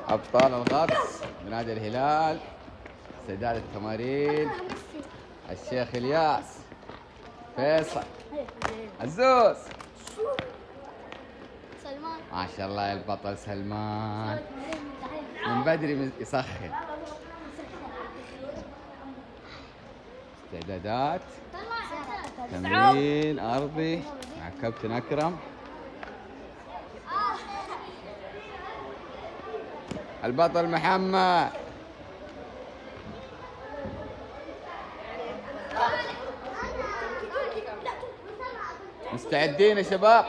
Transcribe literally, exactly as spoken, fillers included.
أبطال الغطس بنادي الهلال، استعداد التمارين، الشيخ الياس، فيصل، عزوز، سلمان. ما شاء الله يا البطل سلمان من بدري يسخن. استعدادات تمرين أرضي مع كابتن أكرم. البطل محمد. مستعدين يا شباب؟